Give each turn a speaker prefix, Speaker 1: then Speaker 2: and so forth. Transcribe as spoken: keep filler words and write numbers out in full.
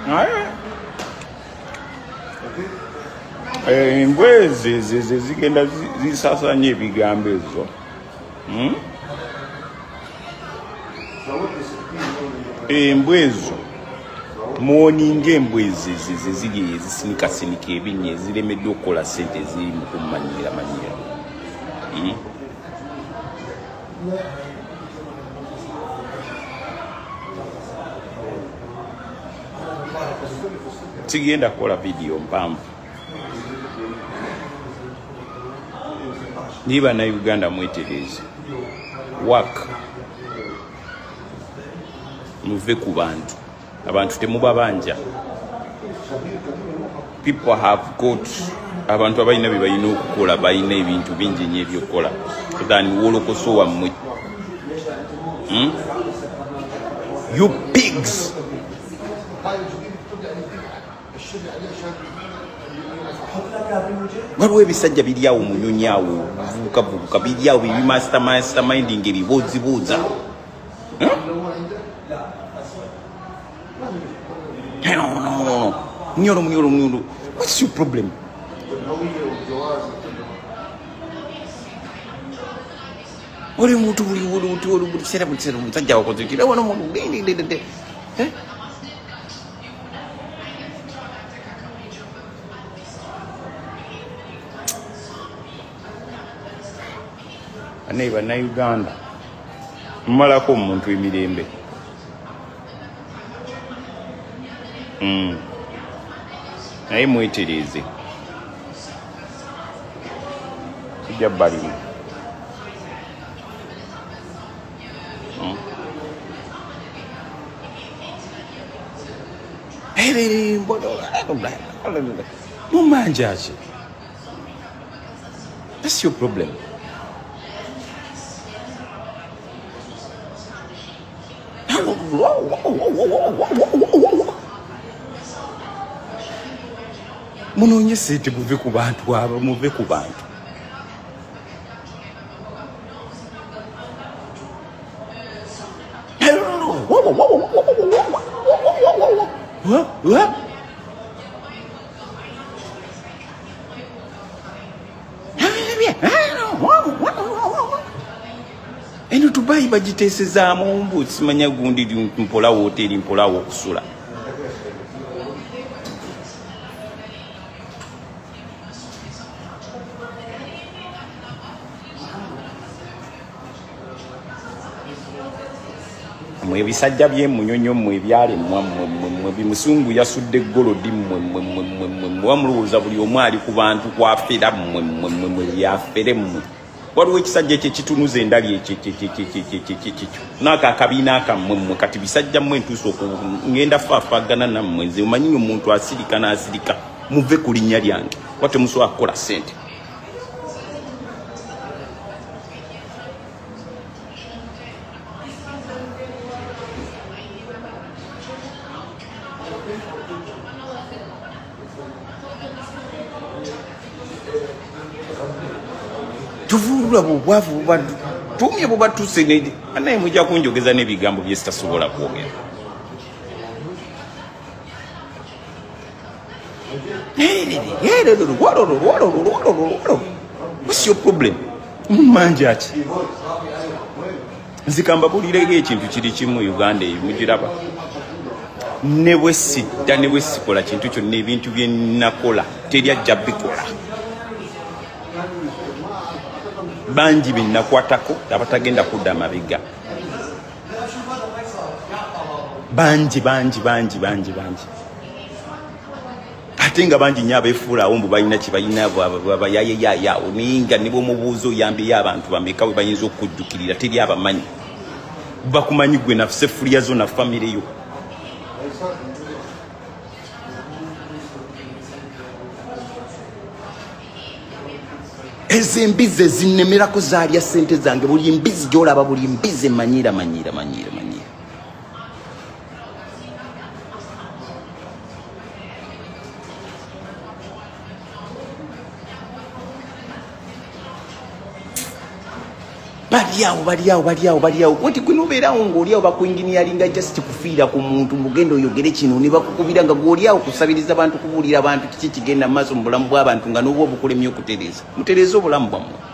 Speaker 1: embwa zigenda zisasanya ebigambo ezo. Embwa ezo muoninga embwa ezo ziri ezisinikasinika ebinnya eziremeddwe okukola ssente eziri mu kummanyiira manyiira. Sigenda kukola video mpanvu. Niba na Uganda mwetereze. Work. Muve ku bantu. Abantu temuba banja. People have got abantu abayina bye bayina okukola bayina ebintu bingi nnyo ebyokukola. Than wolokoso wammwe. Hmm? You pigs. Waliwo ebisajja biri awo munyonyi awo buvubuka biri awo bibi masterminding ebibuuzibuuza. No, no, no. Munyoro, munyoro, munyoro. What's your problem? Uri mutu uri uri uri uri uri sera uri sera musajja wakoze kira wana muntu ndende ndende. Eh? Aneba na Uganda. Mmala ko muntu emirembe. Mm. Naye mwetereze. Kijja balimu. Mm. Hey, mbodola. Mumanjaje. That's your problem. Munonye sente muve ku bantu abo muve ku bantu. Eno tubayi bagiteesezaamu mbu simanya gundi mpola woteri mpola wokusula. Mwe bisajja bye munyonyo mwe byale mwe bimusungu yasudde golodi mwe mwe mwe buli omwali ku bantu kwafera mwe mwe yafere mwe. Waliwo ekisajja ekyo kitunuza endali ekyo naka akabina akammwe kati bisajja mmwe ntuusa okungenda faafagana nammwe nze omanyi omuntu asirika n'asirika muve ku linnya lyange wate musobola kukola ssente. Tuvulula bubwavu bubaddu tumye bubatuse ne anaye mujja kunjogeza n'ebigambo bye sitasobola kwogera. What's your problem? Mumanja ki? Nzikamba bulirege ekintu kiri kimu Uganda mugiraba. Ne bwesidda ne bwesikola kintu kyonna ebintu bye nakola teri ajja bikola. Banji binakwatako abatagenda kudda mabiga. Banji banji banji banji banji. Atenga banji nyabe fula ombu bayina kibayina baba yaye yaya oninga nibo mubuzo yambi yabantu bameka we bayinzo okujjukirira teri abamanyi. Bakumanyi gwe nafse fulia zo na family yo. Ezembize zinemera ko zalya sente zange buli mbizi gyolaba buli mbize manyira manyira manyira manyira. baliawo baliawo baliawo baliawo koti kwinobeerawo ng'oliawo bakuinginiyalinga just kufiira ku muntu mugenda oyogere kino ne bakukubira nga gw'oliawo kusabiriza abantu kubuulira abantu kiki kigenda mu maaso mu bulamu bw'abantu nga n'obwa obukulemye okutereeza mutereeza obulamu bwammwe